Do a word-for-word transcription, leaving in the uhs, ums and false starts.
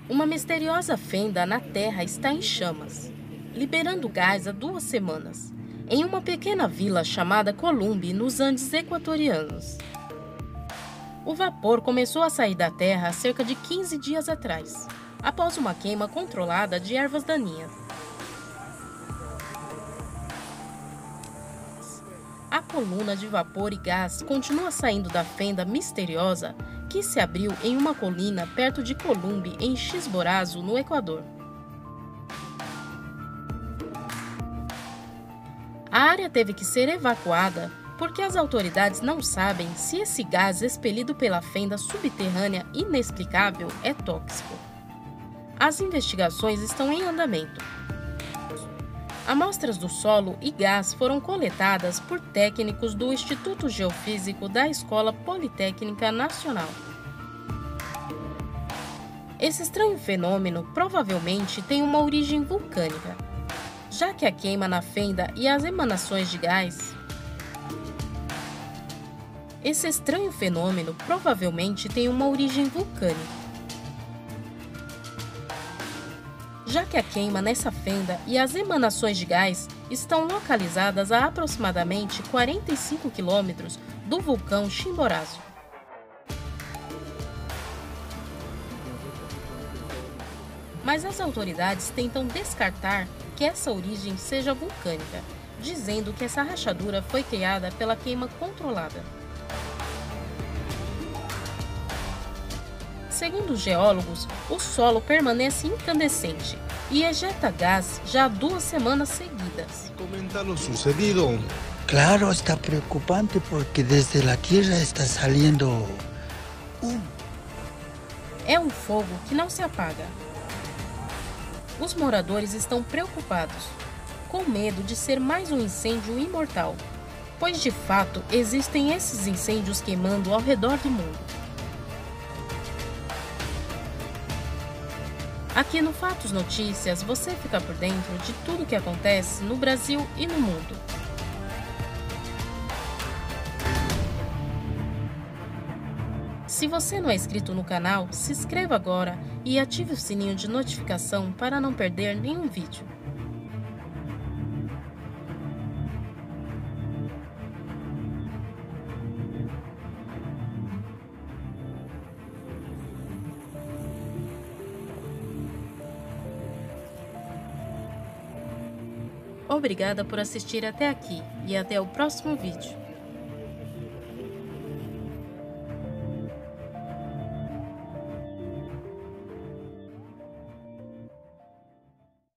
Uma misteriosa fenda na Terra está em chamas, liberando gás há duas semanas, em uma pequena vila chamada Columbi, nos Andes equatorianos. O vapor começou a sair da Terra há cerca de quinze dias atrás, após uma queima controlada de ervas daninhas. A coluna de vapor e gás continua saindo da fenda misteriosa que se abriu em uma colina perto de Columbi, em Chimborazo, no Equador. A área teve que ser evacuada porque as autoridades não sabem se esse gás expelido pela fenda subterrânea inexplicável é tóxico. As investigações estão em andamento. Amostras do solo e gás foram coletadas por técnicos do Instituto Geofísico da Escola Politécnica Nacional. Esse estranho fenômeno provavelmente tem uma origem vulcânica, já que a queima na fenda e as emanações de gás. Esse estranho fenômeno provavelmente tem uma origem vulcânica, já que a queima nessa fenda e as emanações de gás estão localizadas a aproximadamente quarenta e cinco quilômetros do vulcão Chimborazo. Mas as autoridades tentam descartar que essa origem seja vulcânica, dizendo que essa rachadura foi criada pela queima controlada. Segundo os geólogos, o solo permanece incandescente e ejeta gás já há duas semanas seguidas. Comenta lo sucedido. Claro, está preocupante porque desde la tierra está saliendo humo. É um fogo que não se apaga. Os moradores estão preocupados, com medo de ser mais um incêndio imortal, pois de fato existem esses incêndios queimando ao redor do mundo. Aqui no Fatos Notícias você fica por dentro de tudo o que acontece no Brasil e no mundo. Se você não é inscrito no canal, se inscreva agora e ative o sininho de notificação para não perder nenhum vídeo. Obrigada por assistir até aqui e até o próximo vídeo.